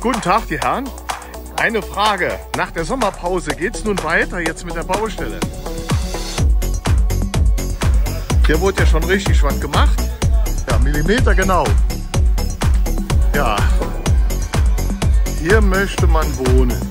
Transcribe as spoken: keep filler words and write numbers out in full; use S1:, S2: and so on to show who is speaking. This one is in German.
S1: Guten Tag, die Herren. Eine Frage. Nach der Sommerpause geht es nun weiter jetzt mit der Baustelle? Hier wurde ja schon richtig was gemacht. Ja, Millimeter genau. Ja, hier möchte man wohnen.